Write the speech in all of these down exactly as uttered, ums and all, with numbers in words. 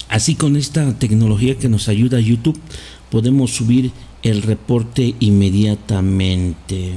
Así, con esta tecnología que nos ayuda a YouTube, podemos subir el reporte inmediatamente.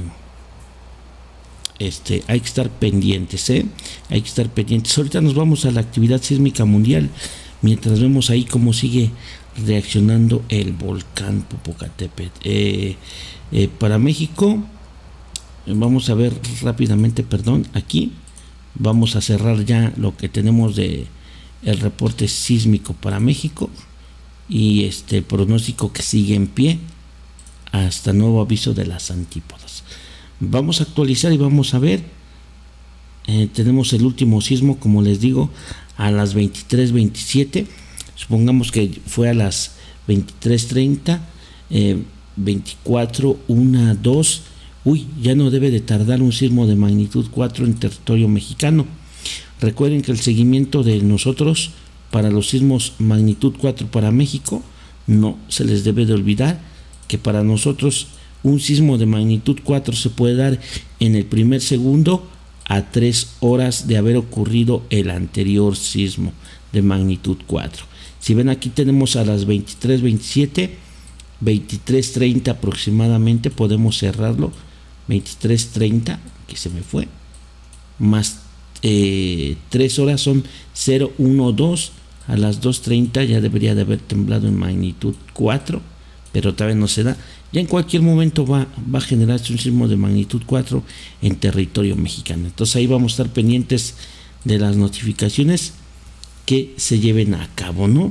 Este, hay que estar pendientes, ¿eh? Hay que estar pendientes. Ahorita nos vamos a la actividad sísmica mundial, mientras vemos ahí cómo sigue reaccionando el volcán Popocatépetl. Eh, eh, para México, vamos a ver rápidamente, perdón, aquí vamos a cerrar ya lo que tenemos de el reporte sísmico para México y este pronóstico que sigue en pie hasta nuevo aviso de las antípodas. Vamos a actualizar y vamos a ver. Eh, tenemos el último sismo, como les digo, a las veintitrés veintisiete. Supongamos que fue a las veintitrés treinta, eh, veinticuatro, uno, dos. Uy, ya no debe de tardar un sismo de magnitud cuatro en territorio mexicano. Recuerden que el seguimiento de nosotros para los sismos magnitud cuatro para México, no se les debe de olvidar que para nosotros un sismo de magnitud cuatro se puede dar en el primer segundo a tres horas de haber ocurrido el anterior sismo de magnitud cuatro. Si ven, aquí tenemos a las veintitrés veintisiete, veintitrés treinta aproximadamente, podemos cerrarlo. veintitrés treinta, que se me fue, más eh, tres horas son cero uno dos. A las dos treinta ya debería de haber temblado en magnitud cuatro, pero todavía no se da. Ya en cualquier momento va, va a generarse un sismo de magnitud cuatro en territorio mexicano. Entonces ahí vamos a estar pendientes de las notificaciones que se lleven a cabo, ¿no?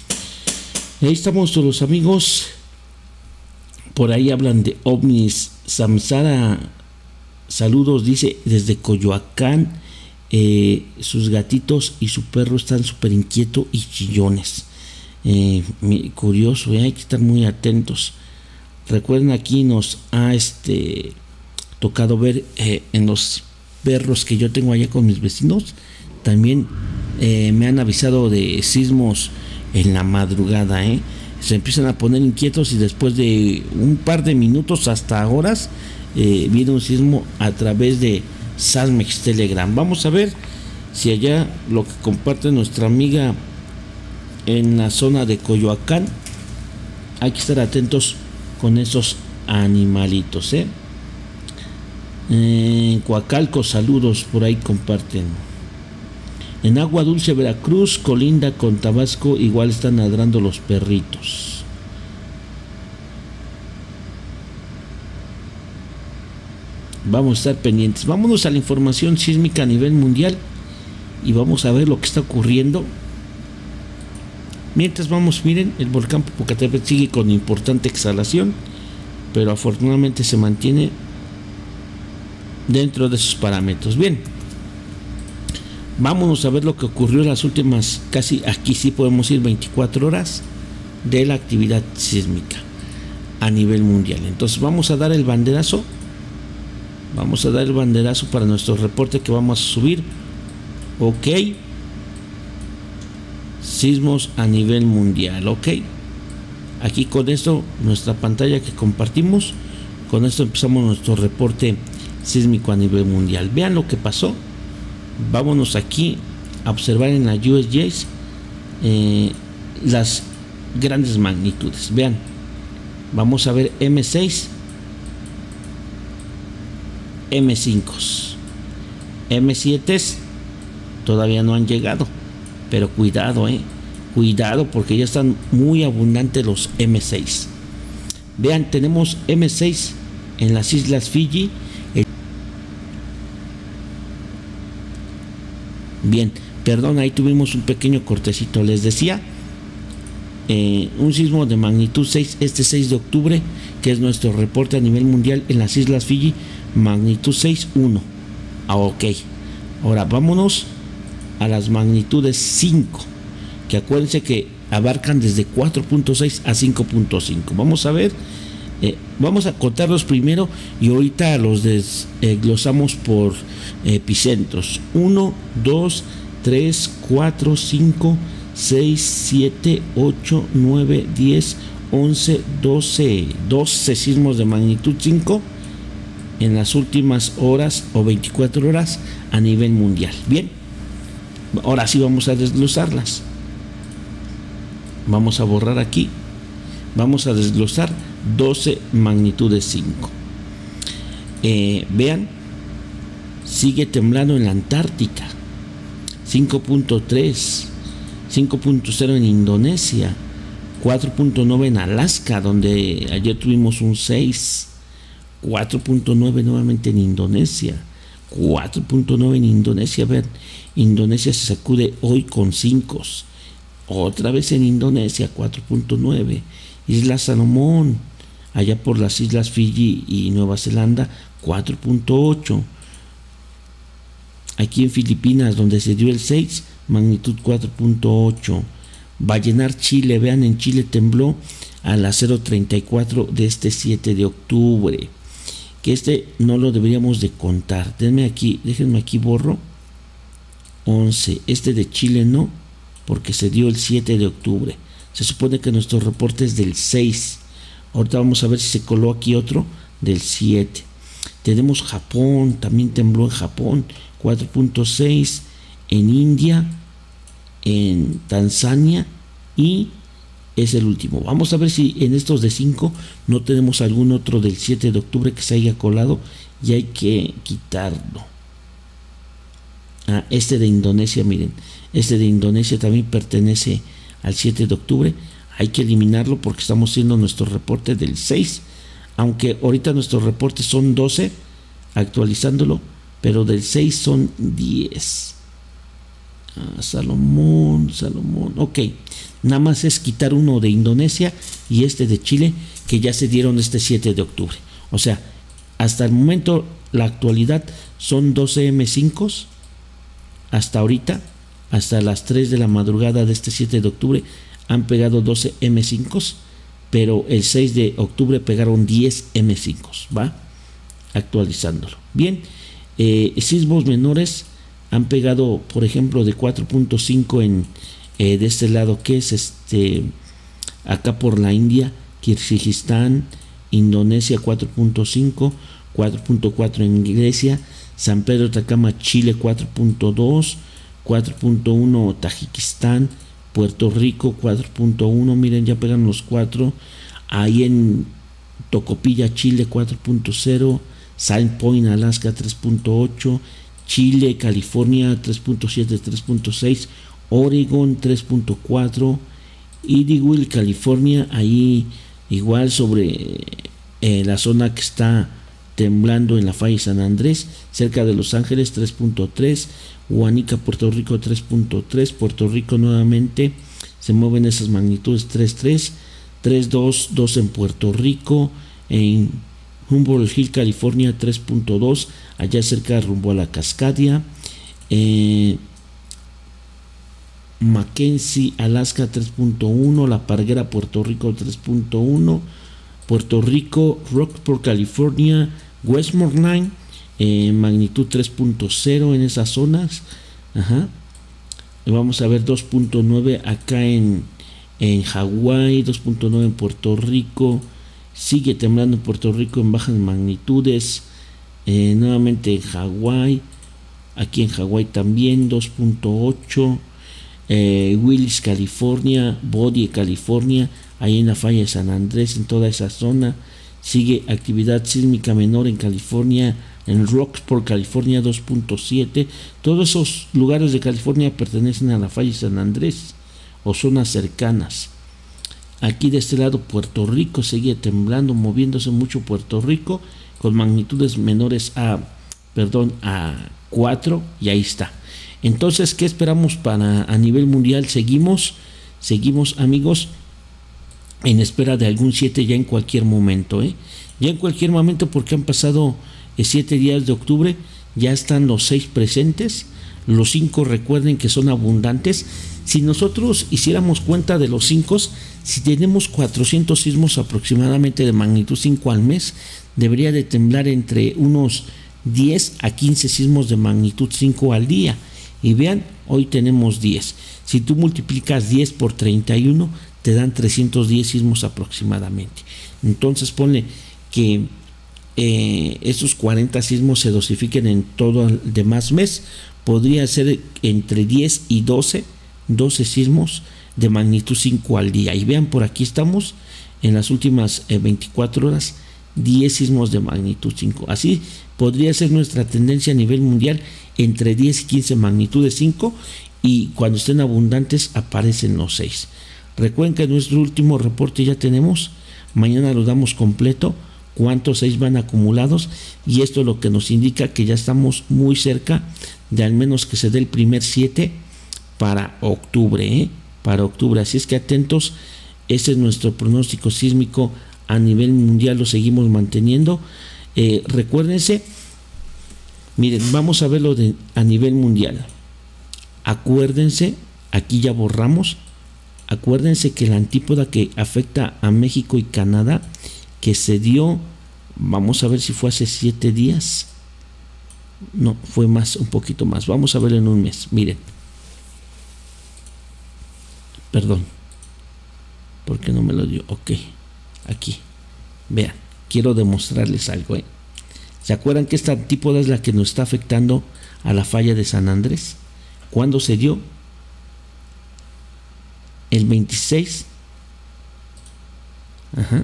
Ahí estamos todos los amigos. Por ahí hablan de ovnis. Samsara, saludos, dice desde Coyoacán. Eh, sus gatitos y su perro están súper inquietos y chillones. Eh, curioso, eh, hay que estar muy atentos. Recuerden, aquí nos ha este, tocado ver eh, en los perros que yo tengo allá con mis vecinos. También eh, me han avisado de sismos en la madrugada, eh. Se empiezan a poner inquietos y después de un par de minutos hasta horas eh, viene un sismo a través de Sasmex Telegram. Vamos a ver si allá lo que comparte nuestra amiga en la zona de Coyoacán. Hay que estar atentos con esos animalitos, ¿eh? En Coacalco, saludos, por ahí comparten. En Agua Dulce, Veracruz, colinda con Tabasco, igual están ladrando los perritos. Vamos a estar pendientes. Vámonos a la información sísmica a nivel mundial y vamos a ver lo que está ocurriendo. Mientras vamos, miren, el volcán Popocatépetl sigue con importante exhalación, pero afortunadamente se mantiene dentro de sus parámetros. Bien, vámonos a ver lo que ocurrió en las últimas, casi aquí sí podemos ir veinticuatro horas de la actividad sísmica a nivel mundial. Entonces vamos a dar el banderazo. Vamos a dar el banderazo para nuestro reporte que vamos a subir. Ok. Sismos a nivel mundial. Ok. Aquí con esto, nuestra pantalla que compartimos, con esto empezamos nuestro reporte sísmico a nivel mundial. Vean lo que pasó. Vámonos aquí a observar en la U S G S eh, las grandes magnitudes. Vean. Vamos a ver M seis. M cinco, M siete todavía no han llegado, pero cuidado, eh, cuidado porque ya están muy abundantes los M seis. Vean, tenemos M seis en las islas Fiji. Bien, perdón, ahí tuvimos un pequeño cortecito. Les decía, eh, un sismo de magnitud seis este seis de octubre, que es nuestro reporte a nivel mundial en las islas Fiji. Magnitud seis uno. Ah, ok. Ahora vámonos a las magnitudes cinco, que acuérdense que abarcan desde cuatro punto seis a cinco punto cinco. Vamos a ver, eh, vamos a contarlos primero y ahorita los desglosamos por epicentros. uno, dos, tres, cuatro, cinco, seis, siete, ocho, nueve, diez, once, doce. doce sismos de magnitud cinco en las últimas horas o veinticuatro horas a nivel mundial. Bien, ahora sí vamos a desglosarlas. Vamos a borrar aquí. Vamos a desglosar doce magnitudes cinco. Eh, vean, sigue temblando en la Antártica. cinco punto tres, cinco punto cero en Indonesia, cuatro punto nueve en Alaska, donde ayer tuvimos un seis, cuatro punto nueve nuevamente en Indonesia, cuatro punto nueve en Indonesia. Vean, Indonesia se sacude hoy con cinco. Otra vez en Indonesia, cuatro punto nueve. Isla Salomón, allá por las islas Fiji y Nueva Zelanda, cuatro punto ocho. Aquí en Filipinas, donde se dio el seis, magnitud cuatro punto ocho. Vallenar, Chile, vean, en Chile tembló a las cero treinta y cuatro de este siete de octubre. Que este no lo deberíamos de contar. Denme aquí, déjenme aquí, borro. once. Este de Chile no, porque se dio el siete de octubre. Se supone que nuestro reporte es del seis. Ahorita vamos a ver si se coló aquí otro del siete. Tenemos Japón, también tembló en Japón, cuatro punto seis. En India, en Tanzania, y es el último. Vamos a ver si en estos de cinco no tenemos algún otro del siete de octubre que se haya colado y hay que quitarlo. Ah, este de Indonesia, miren, este de Indonesia también pertenece al siete de octubre. Hay que eliminarlo porque estamos haciendo nuestro reporte del seis, aunque ahorita nuestros reportes son doce, actualizándolo, pero del seis son diez. Ah, Salomón, Salomón, ok, nada más es quitar uno de Indonesia y este de Chile, que ya se dieron este siete de octubre. O sea, hasta el momento, la actualidad son doce eme cinco. Hasta ahorita, hasta las tres de la madrugada de este siete de octubre, han pegado doce eme cinco, pero el seis de octubre pegaron diez eme cinco, ¿va? Actualizándolo. Bien, eh, sismos menores han pegado, por ejemplo, de cuatro punto cinco en eh, de este lado, que es este acá por la India, Kirguistán, Indonesia, cuatro punto cinco, cuatro punto cuatro en Grecia, San Pedro Atacama, Chile, cuatro punto dos, cuatro punto uno Tajikistán, Puerto Rico, cuatro punto uno, miren, ya pegan los cuatro. Ahí en Tocopilla, Chile, cuatro punto cero, Sand Point, Alaska, tres punto ocho, Chile, California, tres punto siete, tres punto seis, Oregon, tres punto cuatro, Idyllwild, California, ahí igual sobre eh, la zona que está temblando en la falla San Andrés, cerca de Los Ángeles, tres punto tres, Huanica, Puerto Rico, tres punto tres, Puerto Rico nuevamente se mueven esas magnitudes, tres punto tres, tres punto dos, dos en Puerto Rico, en Humboldt Hill, California, tres punto dos, allá cerca rumbo a la Cascadia, eh, Mackenzie, Alaska, tres punto uno, La Parguera, Puerto Rico, tres punto uno, Puerto Rico, Rockport, California, Westmoreland, eh, magnitud tres punto cero en esas zonas. Ajá. Vamos a ver dos punto nueve acá en, en Hawái, dos punto nueve en Puerto Rico. Sigue temblando en Puerto Rico en bajas magnitudes. Eh, nuevamente en Hawái. Aquí en Hawái también dos punto ocho. Eh, Willis, California, Bodie, California, ahí en la falla de San Andrés, en toda esa zona. Sigue actividad sísmica menor en California, en Rockport, California, dos punto siete. Todos esos lugares de California pertenecen a la falla de San Andrés o zonas cercanas. Aquí de este lado Puerto Rico sigue temblando, moviéndose mucho Puerto Rico con magnitudes menores a, perdón, a cuatro, y ahí está. Entonces, ¿qué esperamos para a nivel mundial? Seguimos, seguimos amigos, en espera de algún siete ya en cualquier momento, ¿eh? Ya en cualquier momento, porque han pasado siete días de octubre, ya están los seis presentes, los cinco recuerden que son abundantes. Si nosotros hiciéramos cuenta de los cinco, si tenemos cuatrocientos sismos aproximadamente de magnitud cinco al mes, debería de temblar entre unos diez a quince sismos de magnitud cinco al día. Y vean, hoy tenemos diez. Si tú multiplicas diez por treinta y uno, te dan trescientos diez sismos aproximadamente. Entonces ponle que eh, estos cuarenta sismos se dosifiquen en todo el demás mes. Podría ser entre diez y doce doce sismos de magnitud cinco al día. Y vean, por aquí estamos en las últimas eh, veinticuatro horas, diez sismos de magnitud cinco. Así podría ser nuestra tendencia a nivel mundial, entre diez y quince magnitudes cinco, y cuando estén abundantes aparecen los seis. Recuerden que nuestro último reporte ya tenemos, mañana lo damos completo, cuántos seis van acumulados, y esto es lo que nos indica que ya estamos muy cerca de al menos que se dé el primer siete para octubre, ¿eh? para octubre. Así es que atentos, ese es nuestro pronóstico sísmico a nivel mundial, lo seguimos manteniendo. Eh, recuérdense, miren, vamos a verlo de, a nivel mundial. Acuérdense, aquí ya borramos, acuérdense que la antípoda que afecta a México y Canadá, que se dio, vamos a ver si fue hace siete días, no, fue más, un poquito más, vamos a verlo en un mes. Miren, perdón, ¿por qué no me lo dio? Ok, aquí, vean, quiero demostrarles algo, ¿eh? ¿Se acuerdan que esta antípoda es la que nos está afectando a la falla de San Andrés? ¿Cuándo se dio? El veintiséis. Ajá.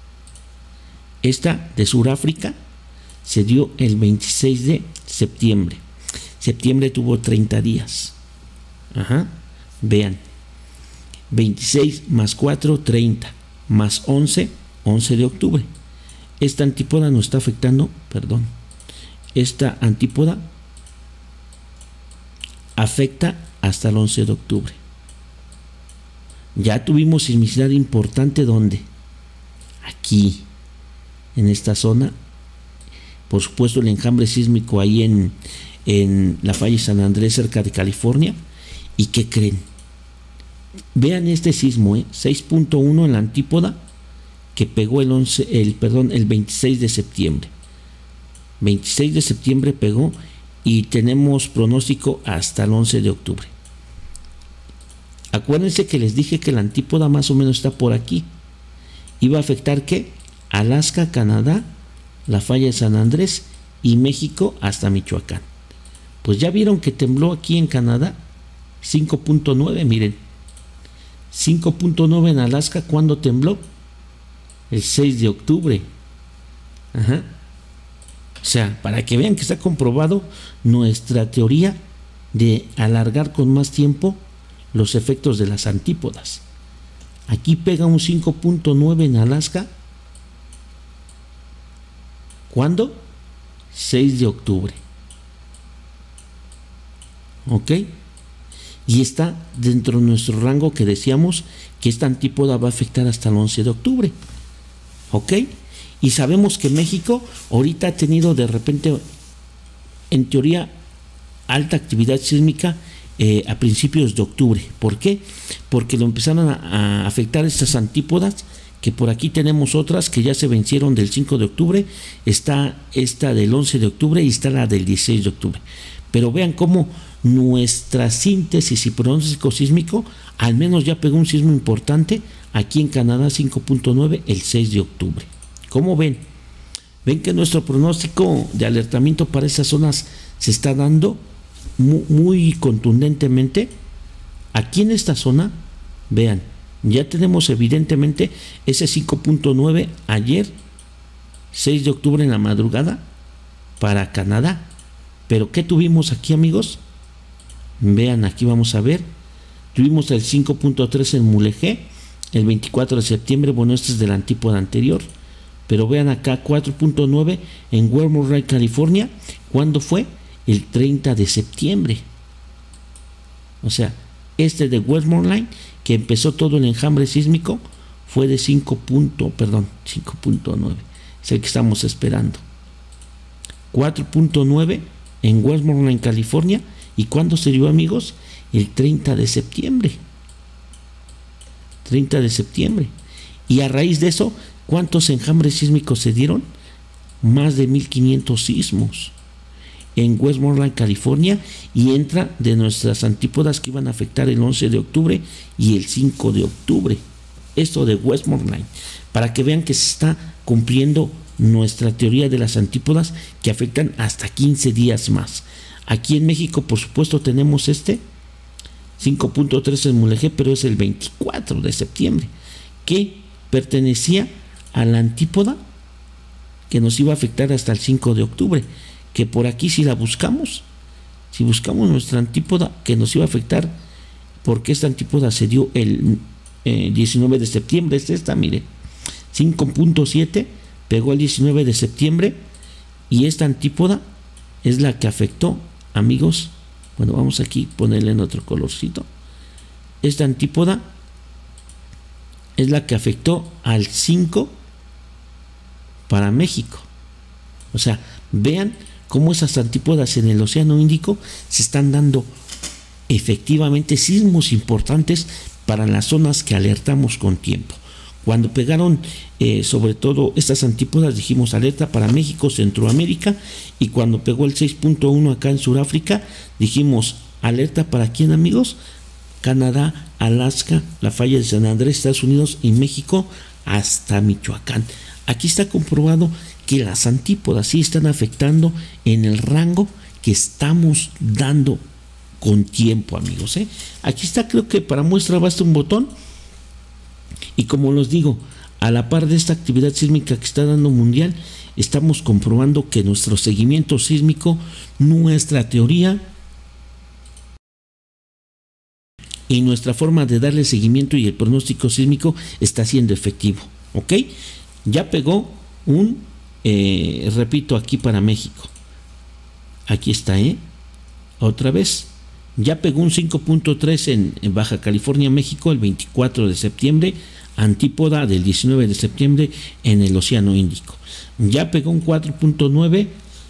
Esta de Sudáfrica se dio el veintiséis de septiembre. Septiembre tuvo treinta días. Ajá. Vean. veintiséis más cuatro, treinta. Más once, once de octubre. Esta antípoda nos está afectando, perdón. Esta antípoda afecta hasta el once de octubre. Ya tuvimos sismicidad importante, ¿dónde? Aquí, en esta zona. Por supuesto, el enjambre sísmico ahí en, en la falla de San Andrés, cerca de California. ¿Y qué creen? Vean este sismo, ¿eh? seis punto uno en la antípoda, que pegó el once, el perdón, el veintiséis de septiembre. veintiséis de septiembre pegó, y tenemos pronóstico hasta el once de octubre. Acuérdense que les dije que la antípoda más o menos está por aquí. Iba a afectar ¿qué? Alaska, Canadá, la falla de San Andrés y México hasta Michoacán. Pues ya vieron que tembló aquí en Canadá, cinco punto nueve, miren. cinco punto nueve en Alaska. ¿Cuándo tembló? El seis de octubre. Ajá. O sea, para que vean que está comprobado nuestra teoría de alargar con más tiempo los efectos de las antípodas. Aquí pega un cinco punto nueve en Alaska. ¿Cuándo? seis de octubre. ¿Ok? Y está dentro de nuestro rango que decíamos que esta antípoda va a afectar hasta el once de octubre. ¿Ok? Y sabemos que México ahorita ha tenido de repente, en teoría, alta actividad sísmica eh, a principios de octubre. ¿Por qué? Porque lo empezaron a, a afectar estas antípodas, que por aquí tenemos otras que ya se vencieron del cinco de octubre, está esta del once de octubre y está la del dieciséis de octubre. Pero vean cómo nuestra síntesis y pronóstico sísmico al menos ya pegó un sismo importante aquí en Canadá, cinco punto nueve, el seis de octubre. ¿Cómo ven? Ven que nuestro pronóstico de alertamiento para esas zonas se está dando muy, muy contundentemente. Aquí en esta zona, vean, ya tenemos evidentemente ese cinco punto nueve ayer, seis de octubre en la madrugada, para Canadá. Pero ¿qué tuvimos aquí, amigos? Vean, aquí vamos a ver. Tuvimos el cinco punto tres en Mulegé, el veinticuatro de septiembre. Bueno, este es del antípoda anterior. Pero vean acá, cuatro punto nueve en Westmoreland, California. ¿Cuándo fue? El treinta de septiembre. O sea, este de Westmoreland, que empezó todo el enjambre sísmico, fue de cinco. Perdón, cinco punto nueve. Es el que estamos esperando. cuatro punto nueve en Westmoreland, California. ¿Y cuándo se dio, amigos? El treinta de septiembre. treinta de septiembre. Y a raíz de eso, ¿cuántos enjambres sísmicos se dieron? Más de mil quinientos sismos en Westmoreland, California, y entra de nuestras antípodas que iban a afectar el once de octubre y el cinco de octubre. Esto de Westmoreland, para que vean que se está cumpliendo nuestra teoría de las antípodas que afectan hasta quince días más. Aquí en México, por supuesto, tenemos este cinco punto tres en Mulegé, pero es el veinticuatro de septiembre, que pertenecía a la antípoda que nos iba a afectar hasta el cinco de octubre, que por aquí si la buscamos, si buscamos nuestra antípoda que nos iba a afectar, porque esta antípoda se dio el eh, diecinueve de septiembre, es esta, mire, cinco punto siete, pegó el diecinueve de septiembre, y esta antípoda es la que afectó, amigos, bueno, vamos aquí a ponerle en otro colorcito, esta antípoda es la que afectó al cinco para México. O sea, vean cómo esas antípodas en el Océano Índico se están dando efectivamente sismos importantes para las zonas que alertamos con tiempo. Cuando pegaron eh, sobre todo estas antípodas, dijimos alerta para México, Centroamérica, y cuando pegó el seis punto uno acá en Sudáfrica, dijimos alerta para quién, amigos, Canadá, Alaska, la falla de San Andrés, Estados Unidos y México hasta Michoacán. Aquí está comprobado que las antípodas sí están afectando en el rango que estamos dando con tiempo, amigos, ¿eh? Aquí está, creo que para muestra basta un botón. Y como los digo, a la par de esta actividad sísmica que está dando mundial, estamos comprobando que nuestro seguimiento sísmico, nuestra teoría y nuestra forma de darle seguimiento y el pronóstico sísmico está siendo efectivo, ¿ok? Ya pegó un, eh, repito, aquí para México. Aquí está, ¿eh? Otra vez. Ya pegó un cinco punto tres en, en Baja California, México, el veinticuatro de septiembre, antípoda del diecinueve de septiembre en el Océano Índico. Ya pegó un cuatro punto nueve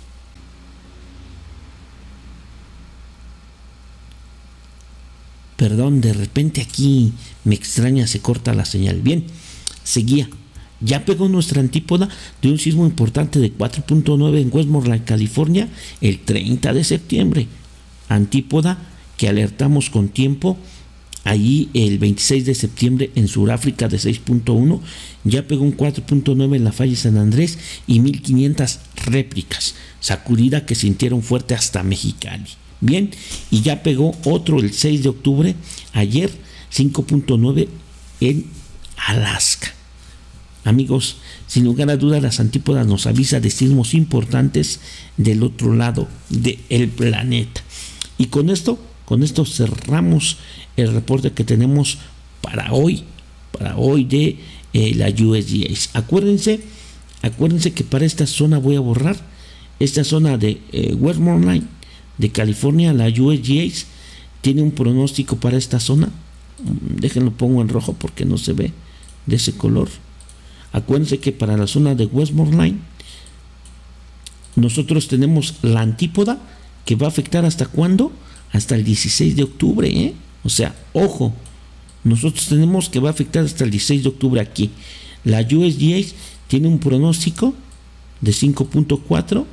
Perdón, de repente aquí me extraña, se corta la señal. Bien, seguía. Ya pegó nuestra antípoda de un sismo importante de cuatro punto nueve en Westmoreland, California, el treinta de septiembre. Antípoda que alertamos con tiempo allí el veintiséis de septiembre en Sudáfrica de seis punto uno. Ya pegó un cuatro punto nueve en la falla de San Andrés y mil quinientas réplicas. Sacudida que sintieron fuerte hasta Mexicali. Bien, y ya pegó otro el seis de octubre, ayer, cinco punto nueve en Alaska. Amigos, sin lugar a dudas, las antípodas nos avisa de sismos importantes del otro lado del planeta. Y con esto, con esto cerramos el reporte que tenemos para hoy, para hoy de eh, la U S G A. Acuérdense, acuérdense que para esta zona voy a borrar esta zona de eh, Westmoreland, de California, la U S G A tiene un pronóstico para esta zona. Déjenlo, pongo en rojo porque no se ve de ese color. Acuérdense que para la zona de Westmoreland nosotros tenemos la antípoda que va a afectar hasta cuándo, hasta el dieciséis de octubre, ¿eh? O sea, ojo, nosotros tenemos que va a afectar hasta el dieciséis de octubre aquí. La U S G A tiene un pronóstico de cinco punto cuatro,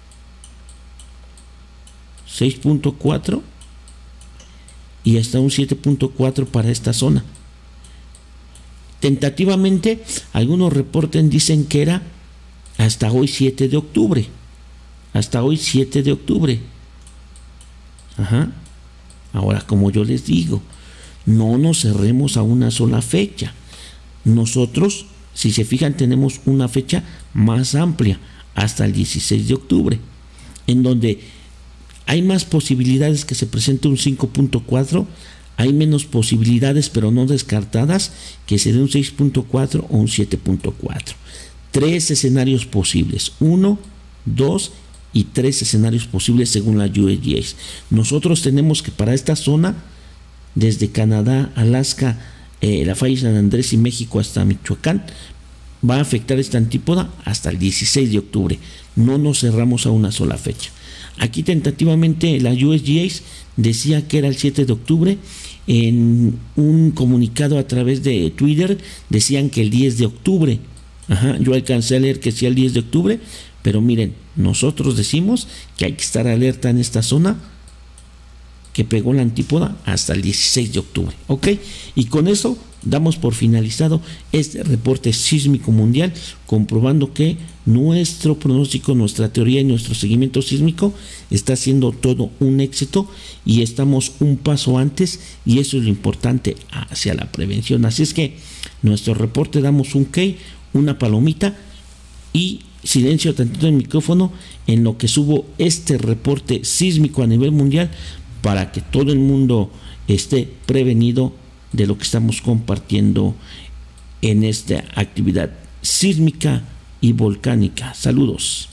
seis punto cuatro y hasta un siete punto cuatro para esta zona. Tentativamente, algunos reportes dicen que era hasta hoy siete de octubre. Hasta hoy siete de octubre. Ajá. Ahora, como yo les digo, no nos cerremos a una sola fecha. Nosotros, si se fijan, tenemos una fecha más amplia, hasta el dieciséis de octubre, en donde hay más posibilidades que se presente un cinco punto cuatro, hay menos posibilidades, pero no descartadas, que se dé un seis punto cuatro o un siete punto cuatro. Tres escenarios posibles, uno, dos y tres escenarios posibles según la U S G A. Nosotros tenemos que para esta zona, desde Canadá, Alaska, eh, la falla de San Andrés y México hasta Michoacán, va a afectar esta antípoda hasta el dieciséis de octubre. No nos cerramos a una sola fecha. Aquí tentativamente la U S G A decía que era el siete de octubre. En un comunicado a través de Twitter decían que el diez de octubre. Ajá, yo alcancé a leer que sí el diez de octubre, pero miren, nosotros decimos que hay que estar alerta en esta zona que pegó la antípoda hasta el dieciséis de octubre. ¿Ok? Y con eso damos por finalizado este reporte sísmico mundial, comprobando que nuestro pronóstico, nuestra teoría y nuestro seguimiento sísmico está siendo todo un éxito y estamos un paso antes, y eso es lo importante hacia la prevención. Así es que nuestro reporte damos un OK, una palomita y silencio tantito el micrófono en lo que subo este reporte sísmico a nivel mundial, para que todo el mundo esté prevenido de lo que estamos compartiendo en esta actividad sísmica y volcánica. Saludos.